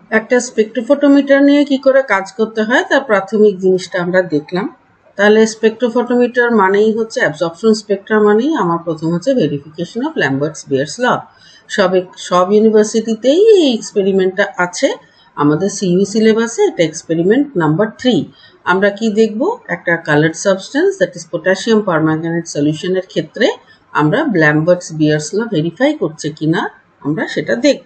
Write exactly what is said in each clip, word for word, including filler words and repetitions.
একটা স্পেকট্রোফটোমিটার নিয়ে কি করে কাজ করতে হয় তার প্রাথমিক জিনিসটা আমরা দেখলাম। তাহলে স্পেকট্রোফটোমিটার মানেই হচ্ছে অ্যাবজর্পশন স্পেকট্রা, মানেই আমার প্রথম হচ্ছে verification of Lambert's Beer's law. সব সব ইউনিভার্সিটিতেই এই এক্সপেরিমেন্টটা আছে। আমাদের সিইউ সিলেবাসে এটা এক্সপেরিমেন্ট নাম্বার থ্রি। আমরা কি দেখব, একটা coloured substance that is potassium permanganate সলিউশনের ক্ষেত্রে আমরা ল্যাম্বার্টস বিয়ার্স ল ভেরিফাই করছে কিনা আমরা সেটা দেখব।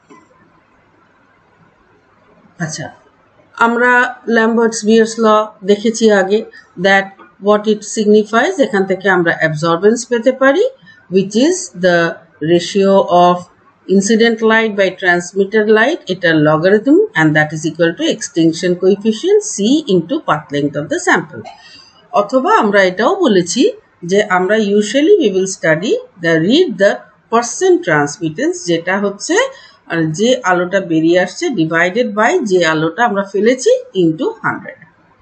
আচ্ছা, আমরা ল্যাম্বার্টস বিয়ার্স ল দেখেছি আগে, দ্যাট হোয়াট ইট সিগনিফাইজ। এখান থেকে আমরা অ্যাবজর্বেন্স পেতে পারি, which is the ratio of incident light by transmitted light, এটা logarithm, and that is equal to extinction coefficient c into path length of the sample. অথবা আমরা এটাও বলেছি যে আমরা usually we will study the read the percent transmittance, যেটা হচ্ছে যে আলোটা বেরিয়ে আসছে ডিভাইডেড বাই যে আলোটা আমরা ফেলেছি ইনটু হান্ড্রেড।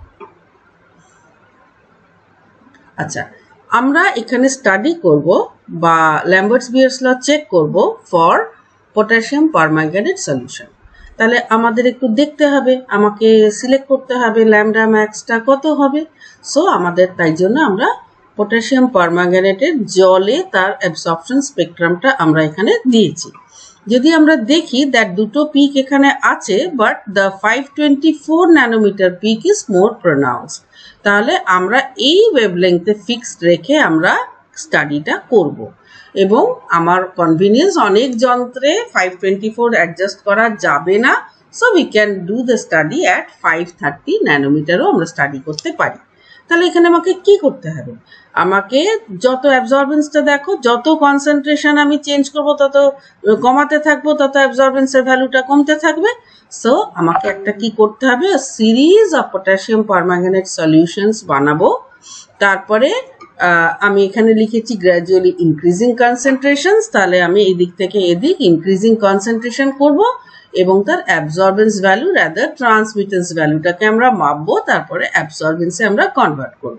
আচ্ছা, আমরা এখানে স্টাডি করব বা ল্যাম্বার্টস বিয়ার্স ল চেক করব ফর পটাশিয়াম পারম্যাঙ্গানেট সলিউশন। তাহলে আমাদের একটু দেখতে হবে, আমাকে সিলেক্ট করতে হবে ল্যামডা ম্যাক্সটা কত হবে। সো আমাদের তাই জন্য আমরা পটাশিয়াম পারম্যাঙ্গানেটের জলে তার অ্যাবসর্পশন স্পেকট্রামটা আমরা এখানে দিয়েছি। যদি আমরা দেখি দ্যাট দুটো পিক এখানে আছে, but the five twenty four nanometer peak is more pronounced, তাহলে আমরা এই ওয়েভলেংথে ফিক্সড রেখে আমরা স্টাডিটা করব। এবং আমার কনভিনিয়েন্স, অনেক যন্ত্রে ফাইভ টোয়েন্টি ফোর অ্যাডজাস্ট করা যাবে না, so we can do the study at five thirty ন্যানোমিটারও আমরা স্টাডি করতে পারি। তাহলে এখানে আমাকে কি করতে হবে, আমাকে যত অ্যাবজর্বেন্সটা দেখো, যত কনসেন্ট্রেশন আমি চেঞ্জ করব তত কমাতে থাকবো, তত অ্যাবজর্বেন্সের ভ্যালুটা কমতে থাকবে। সো আমাকে একটা কি করতে হবে, series of potassium permanganate solutions বানাবো। তারপরে আমি এখানে লিখেছি গ্র্যাজুয়ালি ইনক্রিজিং কনসেন্ট্রেশনস, তাহলে আমি এদিক থেকে এদিক ইনক্রিজিং কনসেন্ট্রেশন করব এবং তার অ্যাবজর্বেন্স ভ্যালু রাদার ট্রান্সমিটেন্স ভ্যালুটাকে আমরা মাপবো, তারপরে অ্যাবজর্বেন্সে আমরা কনভার্ট করব।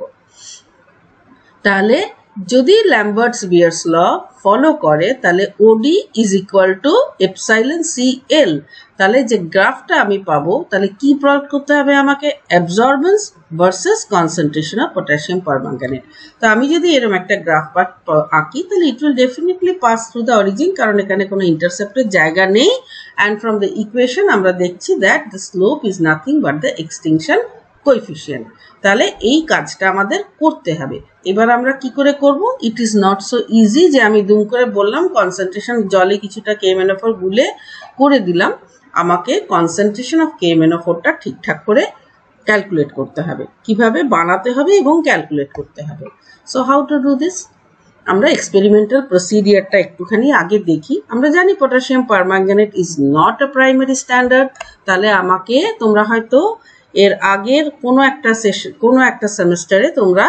তাহলে যদি ল্যাম্বার্টস বিয়ার্স ল ফলো করে তাহলে OD is equal to epsilon C L. তাহলে যে গ্রাফটা আমি পাবো, তাহলে কি প্রয়োগ করতে হবে আমাকে, absorbance versus concentration of potassium permanganate. তো আমি যদি এরকম একটা গ্রাফ আঁকি তাহলে it will definitely pass through the origin, কারণ এখানে কোনো ইন্টারসেপ্টের জায়গা নেই। অ্যান্ড ফ্রম দ্য ইকুয়েশন আমরা দেখছি that the slope is nothing but the extinction coefficient. তাহলে এই কাজটা আমাদের করতে হবে। এবার আমরা কি করে করব, it is not so easy যে আমি দুম করে বললাম কনসেন্ট্রেশন জলে কিছুটা K M N O four গুলে করে দিলাম। আমাকে concentration of K M N O ফোরটা ঠিকঠাক করে ক্যালকুলেট করতে হবে, কিভাবে বানাতে হবে এবং ক্যালকুলেট করতে হবে। So how to do this, আমরা এক্সপেরিমেন্টাল প্রসিডিয়ারটা একটুখানি আগে দেখি। আমরা জানি potassium permanganate is not a primary standard. তাহলে আমাকে তোমরা হয়তো এর আগের কোনো একটা সেশন কোনো একটা সেমিস্টারে তোমরা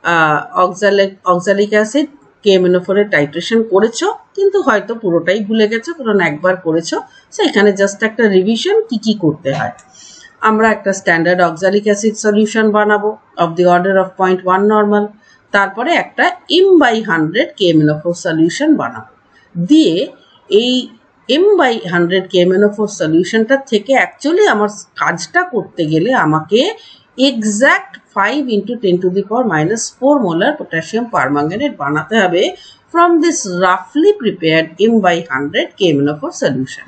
oxalic oxalic acid K M N O four এর টাইট্রেশন করেছো, কিন্তু হয়তো পুরোটাই ভুলে গেছো, কারণ একবার করেছো। সো এখানে জাস্ট একটা রিভিশন কি কি করতে হয়। আমরা একটা স্ট্যান্ডার্ড অক্সালিক অ্যাসিড সলিউশন বানাবো of the order of point one normal, তারপরে একটা M by hundred K M N O four solution বানাবো। দিয়ে এই M by hundred K M N O four সলিউশনটা থেকে অ্যাকচুয়ালি আমার কাজটা করতে গেলে আমাকে exact five into ten to the power minus four molar potassium permanganate বানাতে হবে ফ্রম দিস রাফলি prepared M by hundred K M N O four solution.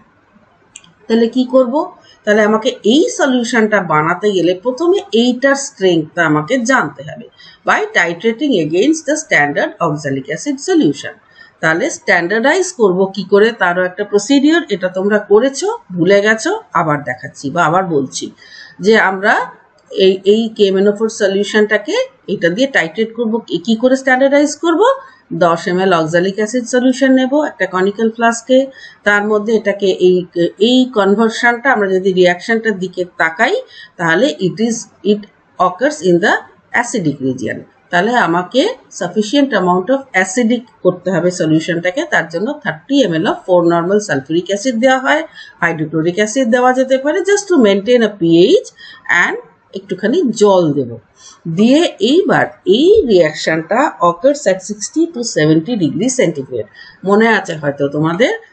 তাহলে কি করব, তাহলে আমাকে এই সলিউশনটা বানাতে গেলে প্রথমে এইটার স্ট্রেংথটা আমাকে জানতে হবে by titrating against the standard oxalic acid solution. তাহলে স্ট্যান্ডার্ডাইজ করব কি করে, তারও একটা প্রসিডিওর, এটা তোমরা করেছো, ভুলে গেছো, আবার দেখাচ্ছি বা আবার বলছি যে আমরা এই এই K M N O four সলিউশনটাকে এটা দিয়ে টাইট্রেট করব। কি করে স্ট্যান্ডার্ডাইজ করব, দশ M L oxalic acid solution নেব একটা কনিক্যাল ফ্লাস্কে, তার মধ্যে এটাকে এই এই কনভার্সনটা আমরা যদি রিয়াকশনটার দিকে তাকাই তাহলে it is it occurs in the acidic region. তাহলে আমাকে সাফিসিয়েন্ট অ্যামাউন্ট অফ অ্যাসিডিক করতে হবে সলিউশনটাকে, তার জন্য thirty M L of four normal sulphuric acid দেওয়া হয়, হাইড্রোক্লোরিক অ্যাসিড দেওয়া যেতে পারে just to maintain a pH, and একটুখানি জল দেব। দিয়ে এইবার এই রিয়াকশনটা occurs at sixty to seventy degree centigrade. মনে আছে হয়তো তোমাদের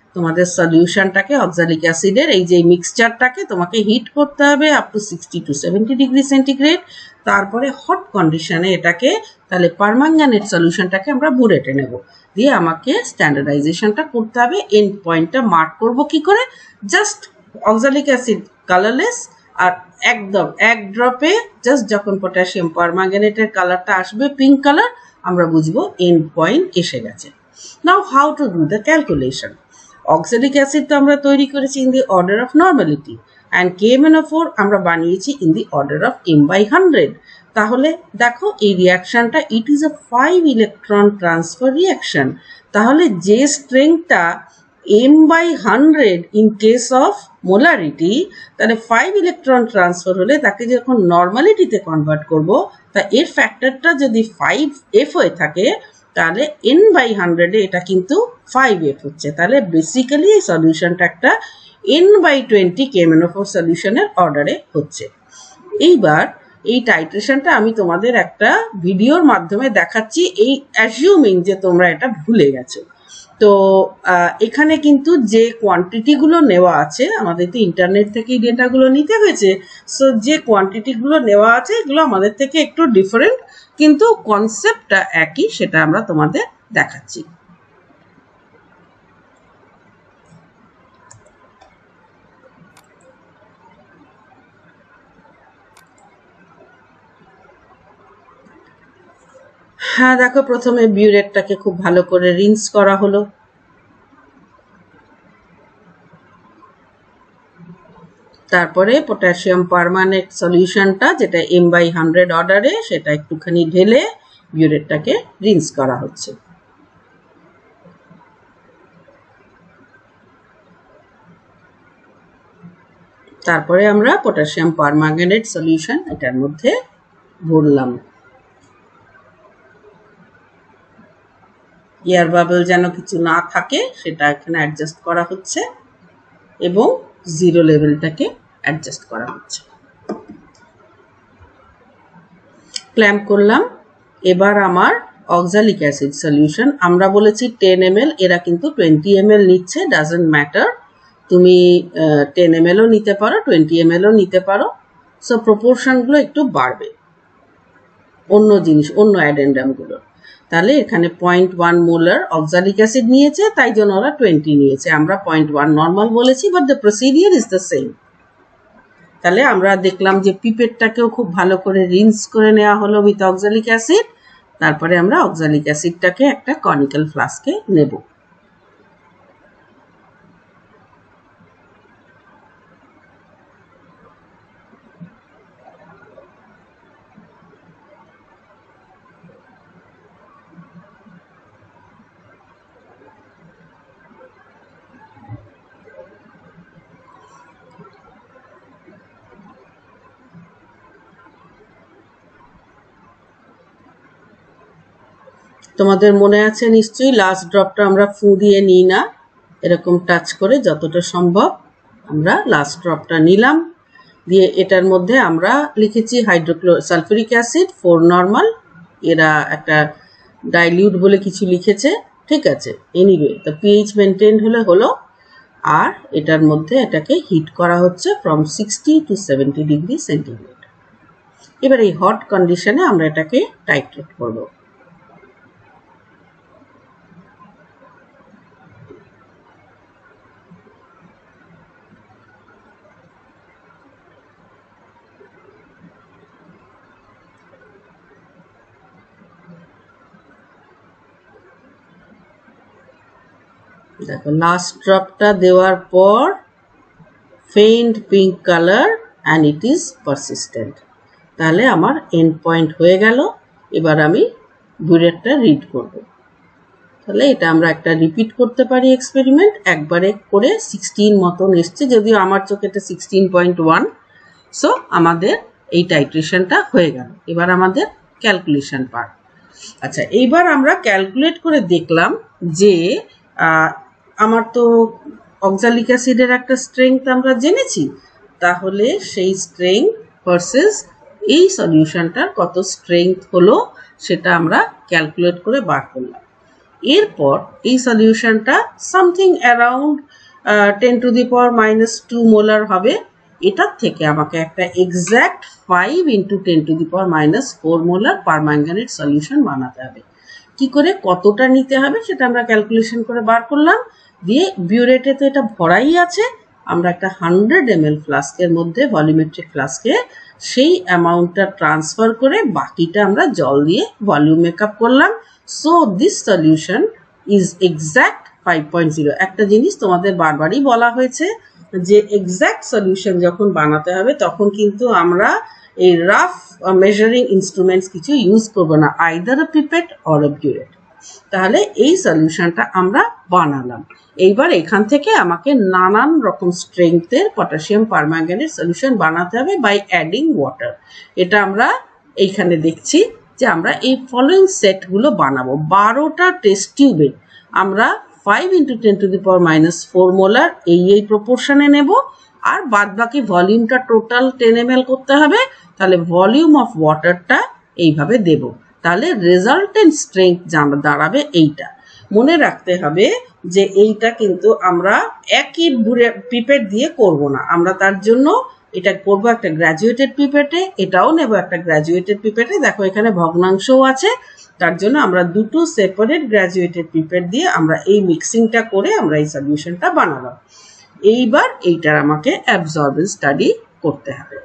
তোমাদের সলিউশনটাকে অক্সালিক অ্যাসিডের এই যে মিক্সচারটাকে তোমাকে হিট করতে হবে up to sixty to seventy degree centigrade. তারপরে হট কন্ডিশনে এটাকে তাহলে পারম্যাঙ্গানেট সলিউশনটাকে আমরা বুড়েটে নেব, দিয়ে আমাকে স্ট্যান্ডার্ডাইজেশনটা করতে হবে। এন্ড পয়েন্টটা মার্ক করব কি করে, জাস্ট অক্সালিক অ্যাসিড কালারলেস আর একদম এক ড্রপে জাস্ট যখন পটাশিয়াম পারম্যাঙ্গানেটের কালারটা আসবে পিঙ্ক কালার, আমরা বুঝবো এন্ড পয়েন্ট এসে গেছে। Now how to do the calculation. Oxalic acid তো আমরা তৈরি করেছি in the order of normality, and K M N O four আমরা বানিয়েছি in the order of M by hundred. তাহলে দেখো এই রিয়াকশনটা it is a five electron transfer reaction. তাহলে যে স্ট্রেংথটা m by one hundred in case of molarity, তাহলে ফাইভ ইলেকট্রন ট্রান্সফার হলে তাকে যখন নর্মালিটিতে কনভার্ট করব, তা এর ফ্যাক্টরটা যদি ফাইভ এফ হয়ে থাকে তাহলে n by one hundred এ এটা কিন্তু ফাইভ এফ হচ্ছে। তাহলে বেসিক্যালি এই সলিউশনটা একটা n by twenty K M N O four সলিউশনের অর্ডারে হচ্ছে। এইবার এই টাইট্রেশনটা আমি তোমাদের একটা ভিডিওর মাধ্যমে দেখাচ্ছি, এই অ্যাজিউমিং যে তোমরা এটা ভুলে গেছো। তো এখানে কিন্তু যে কোয়ান্টিটিগুলো নেওয়া আছে, আমাদের তো ইন্টারনেট থেকে এই ডেটাগুলো নিতে হয়েছে, সো যে কোয়ান্টিটিগুলো নেওয়া আছে এগুলো আমাদের থেকে একটু ডিফারেন্ট, কিন্তু কনসেপ্টটা একই, সেটা আমরা তোমাদের দেখাচ্ছি। হ্যাঁ দেখো, প্রথমে বিউরেটটাকে খুব ভালো করে রিন্স করা হলো, তারপরে পটাশিয়াম পারমানেন্ট সলিউশনটা যেটা এম বাই হান্ড্রেড অর্ডারে সেটা একটুখানি ঢেলে বিউরেটটাকে রিন্স করা হচ্ছে। তারপরে আমরা পটাশিয়াম পারম্যাঙ্গানেট সলিউশন এটার মধ্যে ভরলাম। এয়ার বাবল যেন কিছু না থাকে সেটা এখানে অ্যাডজাস্ট করা হচ্ছে এবং জিরো লেভেলটাকে অ্যাডজাস্ট করা হচ্ছে। ক্ল্যাম্প করলাম। এবার আমার অক্সালিক অ্যাসিড সলিউশন, আমরা বলেছি টেন এম এল, এরা কিন্তু টোয়েন্টি এম এল নিচ্ছে, ডাজন্ট ম্যাটার, তুমি টেন এম এলও নিতে পারো, টোয়েন্টি এম এলও নিতে পারো। সো প্রপোর্শনগুলো একটু বাড়বে অন্য জিনিস, অন্য অ্যাডেন্ডামগুলো। তাহলে এখানে point one molar oxalic acid নিয়েছে, তাই জন্য ওরা টোয়েন্টি নিয়েছে, আমরা পয়েন্ট ওয়ান নর্মাল বলেছি, but the procedure is the same. তাহলে আমরা দেখলাম যে পিপেটটাকেও খুব ভালো করে রিন্স করে নেওয়া হলো উইথ অক্সালিক অ্যাসিড। তারপরে আমরা অক্সালিক অ্যাসিডটাকে একটা কনিক্যাল ফ্লাস্কে নেব। তোমাদের মনে আছে নিশ্চয়ই, লাস্ট ড্রপটা আমরা ফু দিয়ে নিই না, এরকম টাচ করে যতটা সম্ভব আমরা লাস্ট ড্রপটা নিলাম, দিয়ে এটার মধ্যে আমরা লিখেছি হাইড্রোক্লো সালফিউরিক অ্যাসিড ফোর নর্মাল, এরা একটা ডাইলিউট বলে কিছু লিখেছে, ঠিক আছে। এনিওয়ে তো পিএইচ মেনটেন হলে হলো। আর এটার মধ্যে এটাকে হিট করা হচ্ছে from sixty to seventy degree centigrade. এবার এই হট কন্ডিশনে আমরা এটাকে টাইট্রেট করবো। দেখো লাস্ট ড্রপটা দেওয়ার পর faint pink colour and it is persistent, তাহলে আমার এন্ড পয়েন্ট হয়ে গেল। এবার আমি বুলেটটা রিড করব। তাহলে এটা আমরা একটা রিপিট করতে পারি এক্সপেরিমেন্ট, একবারে করে সিক্সটিন মতন এসছে, যদিও আমার চোখে এটা সিক্সটিন পয়েন্ট ওয়ান। সো আমাদের এই টাইট্রেশনটা হয়ে গেল। এবার আমাদের ক্যালকুলেশন পার্ট। আচ্ছা, এইবার আমরা ক্যালকুলেট করে দেখলাম যে আমার তো অক্সালিক অ্যাসিডের একটা স্ট্রেংথ আমরা জেনেছি, তাহলে সেই স্ট্রেংথ ভার্সেস এই সলিউশনটার কত স্ট্রেংথ হলো সেটা আমরা ক্যালকুলেট করে বার করলাম। এরপর এই সলিউশনটা something around ten to the power minus two molar হবে। এটার থেকে আমাকে একটা exact five into ten to the power minus four molar permanganate solution বানাতে হবে। কি করে কতটা নিতে হবে সেটা আমরা ক্যালকুলেশন করে বার করলাম। দিয়ে বিউরেটে তো এটা ভরাই আছে, আমরা একটা হান্ড্রেড এম এল ফ্লাস্কের মধ্যে ভলিউমেট্রিক ফ্লাস্কে সেই অ্যামাউন্টটা ট্রান্সফার করে বাকিটা আমরা জল দিয়ে ভলিউম মেকআপ করলাম। So this solution is exact five point zero. একটা জিনিস তোমাদের বারবারই বলা হয়েছে যে এক্সাক্ট সলিউশন যখন বানাতে হবে তখন কিন্তু আমরা এই রাফ মেজারিং ইনস্ট্রুমেন্টস কিছু ইউজ করবো না, either a pipette or a burette. তাহলে এই সলিউশনটা আমরা বানালাম। এইবার এখান থেকে আমাকে নানান রকম স্ট্রেংথের পটাশিয়াম পারম্যাঙ্গানেট সলিউশন বানাতে হবে বাই অ্যাডিং ওয়াটার। এটা আমরা এইখানে দেখছি যে আমরা এই ফলোইং সেটগুলো বানাবো। বারোটা টেস্ট টিউবে আমরা five into ten to the power minus four molar এই এই প্রপোর্শনে নেব, আর বাদ বাকি ভলিউমটা টোটাল টেন এম এল করতে হবে। তাহলে ভলিউম অফ ওয়াটারটা এইভাবে দেব, তাহলে রেজাল্টেন্ট স্ট্রেংথ দাঁড়াবে এইটা। মনে রাখতে হবে যে এইটা কিন্তু আমরা একই পিপেট দিয়ে করব না, আমরা তার জন্য এটা করব একটা গ্র্যাজুয়েটেড পিপেটে, এটাও নেব একটা গ্র্যাজুয়েটেড পিপেটে। দেখো এখানে ভগ্নাংশও আছে, তার জন্য আমরা দুটো সেপারেট গ্র্যাজুয়েটেড পিপেট দিয়ে আমরা এই মিক্সিংটা করে আমরা এই সলিউশনটা বানালাম। এইবার এইটার আমাকে অ্যাবজর্বেন্স স্টাডি করতে হবে।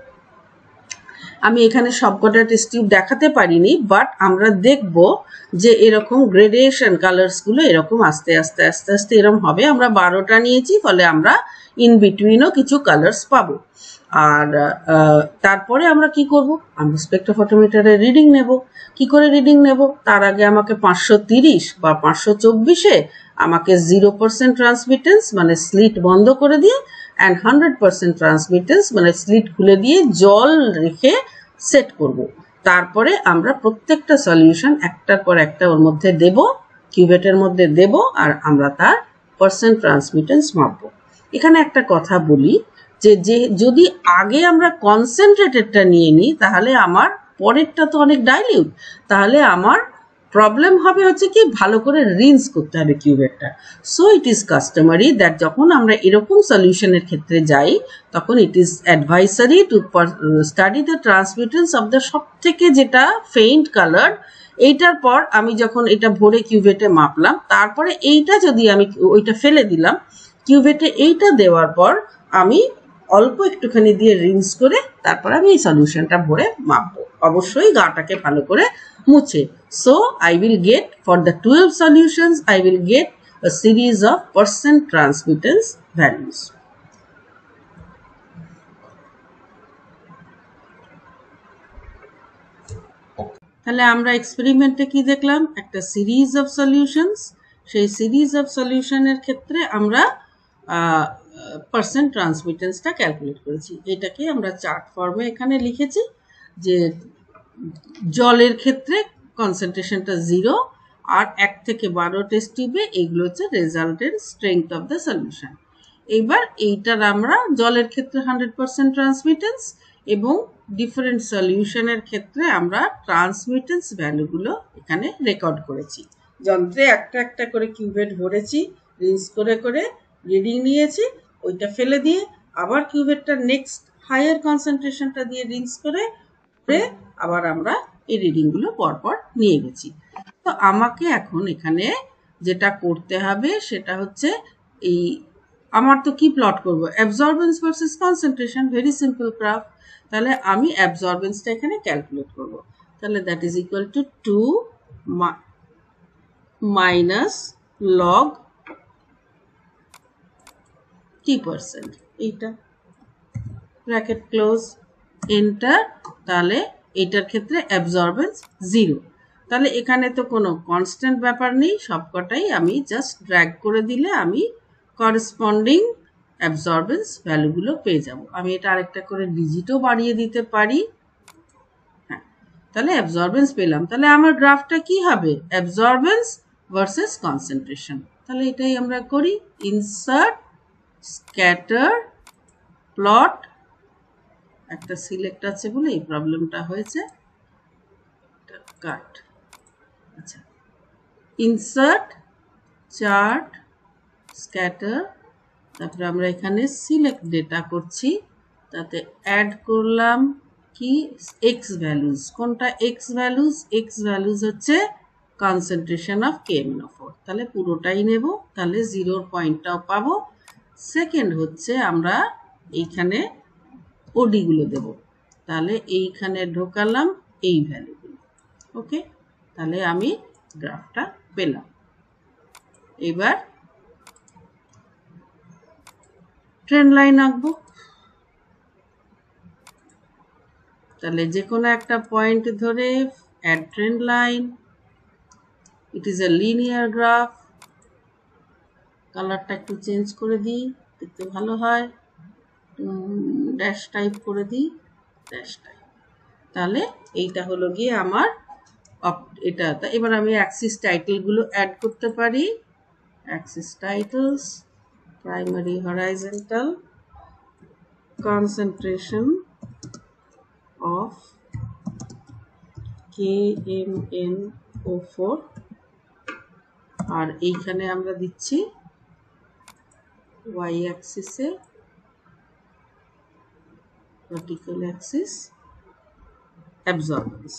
আমি এখানে সবকটা টেস্ট টিউব দেখাতে পারিনি, বাট আমরা দেখব যে এরকম গ্রেডেশন কালার্সগুলো এরকম আস্তে আস্তে আস্তে আস্তে এরকম হবে। আমরা বারোটা নিয়েছি, ফলে আমরা ইন বিটুইনও কিছু কালার্স পাবো। আর তারপরে আমরা কি করব, আমরা স্পেকট্রোফটোমিটারের রিডিং নেব। কি করে রিডিং নেব, তার আগে আমাকে পাঁচশো তিরিশ বা পাঁচশো চব্বিশে আমাকে জিরো পার্সেন্ট ট্রান্সমিটেন্স মানে স্লিট বন্ধ করে দিয়ে অ্যান্ড হান্ড্রেড পার্সেন্ট ট্রান্সমিটেন্স মানে স্লিট খুলে দিয়ে জল রেখে সেট করব। তারপরে আমরা প্রত্যেকটা সলিউশন একটার পর একটা ওর মধ্যে দেব, কিউবেটের মধ্যে দেব, আর আমরা তার পার্সেন্ট ট্রান্সমিটেন্স মাপবো। এখানে একটা কথা বলি যে যে যদি আগে আমরা কনসেন্ট্রেটেডটা নিয়ে নিই তাহলে আমার পরেরটা তো অনেক ডাইলিউট, তাহলে আমার প্রবলেম হবে হচ্ছে কি ভালো করে রিন্স করতে হবে কিউবেটটা। So it is customary that যখন আমরা এরকম সলিউশনের ক্ষেত্রে যাই তখন it is advisory to study the transmittance of the সব থেকে যেটা ফেইন্ট কালার। এইটার পর আমি যখন এটা ভরে কিউবেটে মাপলাম, তারপরে এইটা যদি আমি ওইটা ফেলে দিলাম, কিউবেটে এইটা দেওয়ার পর আমি অল্প একটুখানি দিয়ে রিন্স করে তারপর আমি এই সলিউশনটা ভরে মাপবো, অবশ্যই গাটাকে ভালো করে মুছে। So I will get for the twelve solutions I will get a series of percent transmittance values. তাহলে আমরা এক্সপেরিমেন্টে কি দেখলাম, একটা সিরিজ অফ সলিউশনস। সেই সিরিজ অফ সলিউশনের ক্ষেত্রে আমরা পার্সেন্ট ট্রান্সমিটেন্সটা ক্যালকুলেট করেছি। এটাকে আমরা চার্ট ফর্মে এখানে লিখেছি যে জলের ক্ষেত্রে কনসেন্ট্রেশনটা জিরো, আর এক থেকে বারো টেস্ট টিউবে এগুলো হচ্ছে resultant strength of the solution. এইবার এইটার আমরা জলের ক্ষেত্রে হান্ড্রেড পার্সেন্ট ট্রান্সমিটেন্স এবং ডিফারেন্ট সলিউশনের ক্ষেত্রে আমরা ট্রান্সমিটেন্স ভ্যালুগুলো এখানে রেকর্ড করেছি। যন্ত্রে একটা একটা করে কিউবেট ভরেছি, রিন্স করে করে রিডিং নিয়েছি, ওইটা ফেলে দিয়ে আবার কিউবেটটা নেক্সট হায়ার কনসেন্ট্রেশনটা দিয়ে রিন্স করে আবার আমরা এই রিডিংগুলো পরপর নিয়ে গেছি। তো আমাকে এখন এখানে যেটা করতে হবে সেটা হচ্ছে এই আমার তো কি প্লট করব, absorbance versus concentration, very simple graph. তাহলে আমি অ্যাবজর্বেন্সটা এখানে ক্যালকুলেট করব। তাহলে that is equal to two minus log কি পার্সেন্ট, এইটা ব্র্যাকেট ক্লোজ, এন্টার। তাহলে এটার ক্ষেত্রে অ্যাবজর্বেন্স জিরো। তাহলে এখানে তো কোনো কনস্ট্যান্ট ব্যাপার নেই, সবকটাই আমি জাস্ট ড্র্যাগ করে দিলে আমি করেসপন্ডিং অ্যাবজর্বেন্স ভ্যালুগুলো পেয়ে যাব। আমি এটা আরেকটা করে ডিজিটও বাড়িয়ে দিতে পারি। হ্যাঁ, তাহলে অ্যাবজর্বেন্স পেলাম। তাহলে আমার গ্রাফটা কি হবে, অ্যাবজর্বেন্স ভার্সেস কনসেন্ট্রেশন। তাহলে এটাই আমরা করি, ইনসার্ট স্ক্যাটার প্লট। একটা সিলেক্ট আছে বলে এই প্রবলেমটা হয়েছে, কাট। আচ্ছা, ইনসার্ট চার্ট স্ক্যাটার, তারপরে আমরা এখানে সিলেক্ট ডেটা করছি, তাতে অ্যাড করলাম কি এক্স ভ্যালুজ। কোনটা এক্স ভ্যালুজ? এক্স ভ্যালুজ হচ্ছে কনসেন্ট্রেশন অফ কেএমএনও ফোর, তাহলে পুরোটাই নেব, তাহলে জিরোর পয়েন্টটাও পাবো। সেকেন্ড হচ্ছে আমরা এইখানে ওডিগুলো দেব, তাহলে এইখানে ঢোকালাম এই ভ্যালুগুলো। ওকে, তাহলে আমি গ্রাফটা পেলাম। এবার ট্রেন্ড লাইন আঁকবো, তাহলে যে কোনো একটা পয়েন্ট ধরে add trend line. It is a linear graph. কালারটা একটু চেঞ্জ করে দিই, দেখতে ভালো হয়। ড্যাশ টাইপ করে দিই, ড্যাশ টাইপ। তাহলে এইটা হলো গিয়ে আমার এটা। এবার আমি অ্যাক্সিস টাইটেলগুলো অ্যাড করতে পারি। Axis titles, primary horizontal, concentration of K M N O four, আর এইখানে আমরা দিচ্ছি y অ্যাক্সিসে ভার্টিক্যাল অ্যাক্সিস অ্যাবজর্বেন্স।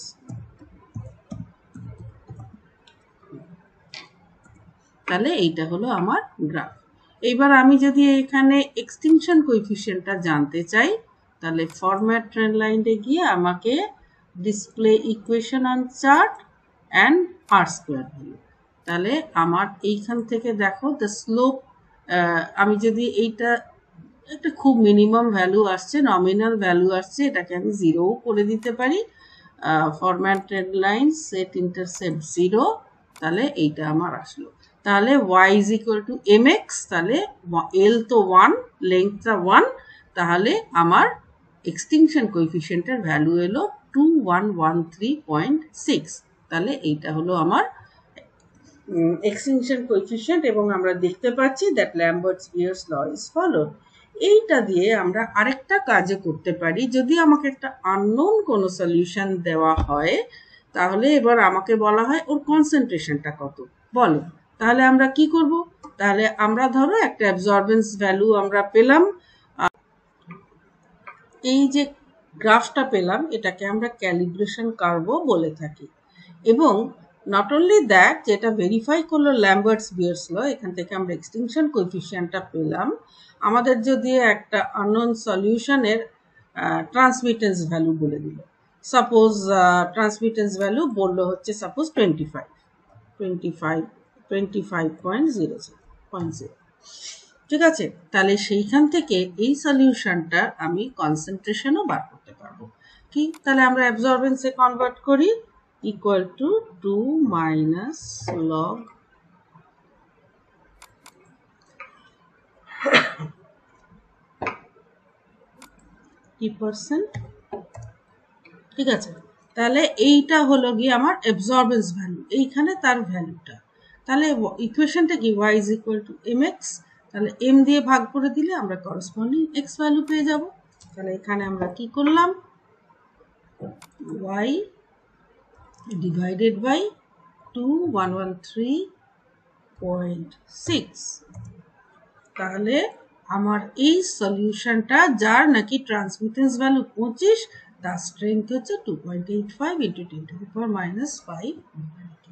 তাহলে এইটা হলো আমার গ্রাফ। এইবার আমি যদি এখানে এক্সটিংশন কোএফিসিয়েন্টটা জানতে চাই, তাহলে ফরম্যাট ট্রেন্ড লাইনে গিয়ে আমাকে display equation on chart and R square value. তাহলে আমার এইখান থেকে দেখো দ্য স্লোপ, আমি যদি এইটা একটা খুব মিনিমাম ভ্যালু আসছে, নমিনাল ভ্যালু আসছে, এটাকে আমি জিরোও করে দিতে পারি। Format trend line set intercept zero, তাহলে এইটা আমার আসলো। তাহলে y is equal to mx, তাহলে l তো ওয়ান, লেংথটা ওয়ান, তাহলে আমার এক্সটিংশন কোএফিসিয়েন্টের ভ্যালু এলো two one one three point six. তাহলে এইটা হলো আমার এক্সটিংশন কোএফিসিয়েন্ট, এবং আমরা দেখতে পাচ্ছি that Lambert's Beer's law is followed. এইটা দিয়ে আমরা আরেকটা কাজও করতে পারি। যদি আমাকে একটা আননোন কোনো সলিউশন দেওয়া হয়, তাহলে এবার আমাকে বলা হয় ওর কনসেন্ট্রেশনটা কত বলো, তাহলে আমরা কি করব? তাহলে আমরা ধরো একটা অ্যাবজর্বেন্স ভ্যালু আমরা পেলাম, এই যে গ্রাফটা পেলাম এটাকে আমরা ক্যালিব্রেশন কার্ভও বলে থাকি। এবং নট অনলি দ্যাট, যেটা ভেরিফাই করলো ল্যাম্বার্টস-বিয়ার্স ল, এখান থেকে আমরা এক্সটিংশন কোএফিসিয়েন্টটা পেলাম। আমাদের যদি একটা আননোন সলিউশনের ট্রান্সমিটেন্স ভ্যালু বলে দিল, সাপোজ ট্রান্সমিটেন্স ভ্যালু বললো হচ্ছে suppose twenty five twenty five twenty five point zero point zero, ঠিক আছে? তাহলে সেইখান থেকে এই সলিউশনটা আমি কনসেন্ট্রেশনও বার করতে পারবো। কি, তাহলে আমরা অ্যাবজর্বেন্সে কনভার্ট করি, equal to two minus log T percent, ঠিক আছে? তাহলে এইটা হলো গিয়ে আমার অ্যাবজর্বেন্স ভ্যালু, এইখানে তার ভ্যালুটা। তাহলে ইকুয়েশনটা কি, y is equal to mx, তাহলে m দিয়ে ভাগ করে দিলে আমরা করসপন্ডিং x ভ্যালু পেয়ে যাব। তাহলে এখানে আমরা কি করলাম, y divided by two one one three point six. তাহলে আমার এই সলিউশনটা, যার নাকি ট্রান্সমিটেন্স ভ্যালু পঁচিশ, তার স্ট্রেংথ হচ্ছে two point eight five into ten to the power minus five.